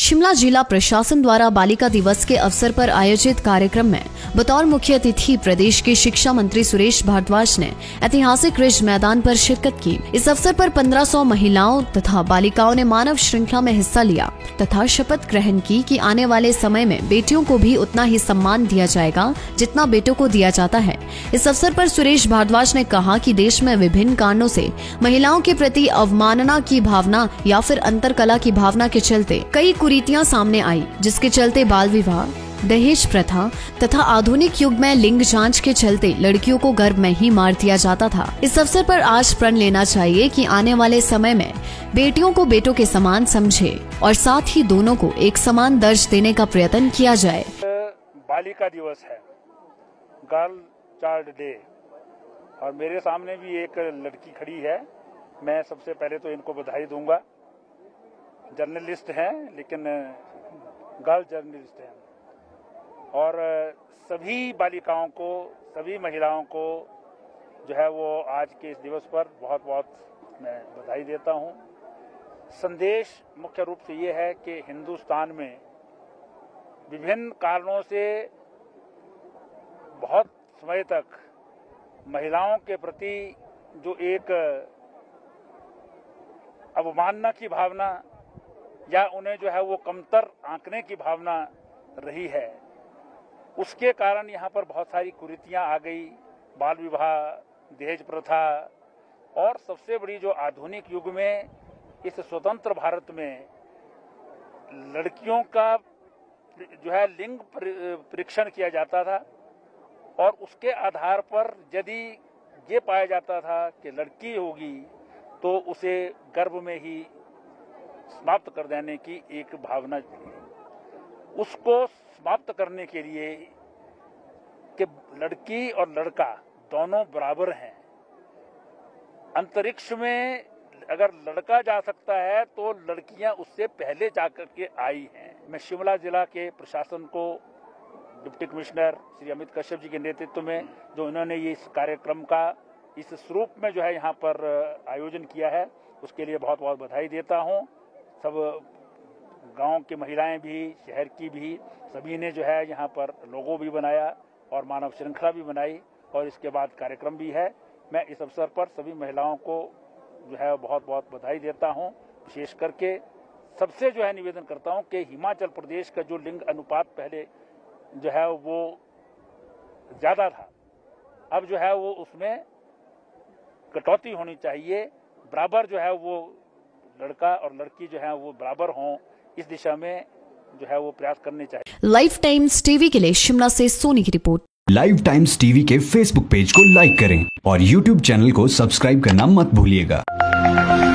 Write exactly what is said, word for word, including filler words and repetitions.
शिमला जिला प्रशासन द्वारा बालिका दिवस के अवसर पर आयोजित कार्यक्रम में बतौर मुख्य अतिथि प्रदेश के शिक्षा मंत्री सुरेश भारद्वाज ने ऐतिहासिक रिज मैदान पर शिरकत की। इस अवसर पर पंद्रह सौ महिलाओं तथा बालिकाओं ने मानव श्रृंखला में हिस्सा लिया तथा शपथ ग्रहण की कि आने वाले समय में बेटियों को भी उतना ही सम्मान दिया जाएगा जितना बेटों को दिया जाता है। इस अवसर पर सुरेश भारद्वाज ने कहा कि देश में विभिन्न कारणों से महिलाओं के प्रति अवमानना की भावना या फिर अंतरकला की भावना के चलते कई कुरीतियां सामने आई, जिसके चलते बाल विवाह, दहेज प्रथा तथा आधुनिक युग में लिंग जांच के चलते लड़कियों को गर्भ में ही मार दिया जाता था। इस अवसर पर आज प्रण लेना चाहिए कि आने वाले समय में बेटियों को बेटों के समान समझे और साथ ही दोनों को एक समान दर्ज देने का प्रयत्न किया जाए। बालिका दिवस है, गर्ल चाइल्ड डे, और मेरे सामने भी एक लड़की खड़ी है। मैं सबसे पहले तो इनको बधाई दूंगा। जर्नलिस्ट हैं, लेकिन गर्ल जर्नलिस्ट हैं, और सभी बालिकाओं को, सभी महिलाओं को जो है वो आज के इस दिवस पर बहुत बहुत मैं बधाई देता हूं। संदेश मुख्य रूप से ये है कि हिंदुस्तान में विभिन्न कारणों से बहुत समय तक महिलाओं के प्रति जो एक अवमानना की भावना या उन्हें जो है वो कमतर आंकने की भावना रही है, उसके कारण यहाँ पर बहुत सारी कुरीतियाँ आ गई। बाल विवाह, दहेज प्रथा, और सबसे बड़ी जो आधुनिक युग में इस स्वतंत्र भारत में लड़कियों का जो है लिंग परीक्षण किया जाता था, और उसके आधार पर यदि ये पाया जाता था कि लड़की होगी तो उसे गर्भ में ही समाप्त कर देने की एक भावना, उसको समाप्त करने के लिए कि लड़की और लड़का दोनों बराबर हैं। अंतरिक्ष में अगर लड़का जा सकता है तो लड़कियां उससे पहले जाकर के आई हैं। मैं शिमला जिला के प्रशासन को, डिप्टी कमिश्नर श्री अमित कश्यप जी के नेतृत्व में जो इन्होंने ये इस कार्यक्रम का इस स्वरूप में जो है यहाँ पर आयोजन किया है, उसके लिए बहुत बहुत बधाई देता हूँ। सब गांव की महिलाएं भी, शहर की भी, सभी ने जो है यहाँ पर लोगो भी बनाया और मानव श्रृंखला भी बनाई, और इसके बाद कार्यक्रम भी है। मैं इस अवसर पर सभी महिलाओं को जो है बहुत बहुत बधाई देता हूँ। विशेष करके सबसे जो है निवेदन करता हूँ कि हिमाचल प्रदेश का जो लिंग अनुपात पहले जो है वो ज़्यादा था, अब जो है वो उसमें कटौती होनी चाहिए। बराबर जो है वो लड़का और लड़की जो है वो बराबर हों, इस दिशा में जो है वो प्रयास करने चाहिए। लाइव टाइम्स टीवी के लिए शिमला से सोनी की रिपोर्ट। लाइव टाइम्स टीवी के फेसबुक पेज को लाइक करें और यूट्यूब चैनल को सब्सक्राइब करना मत भूलिएगा।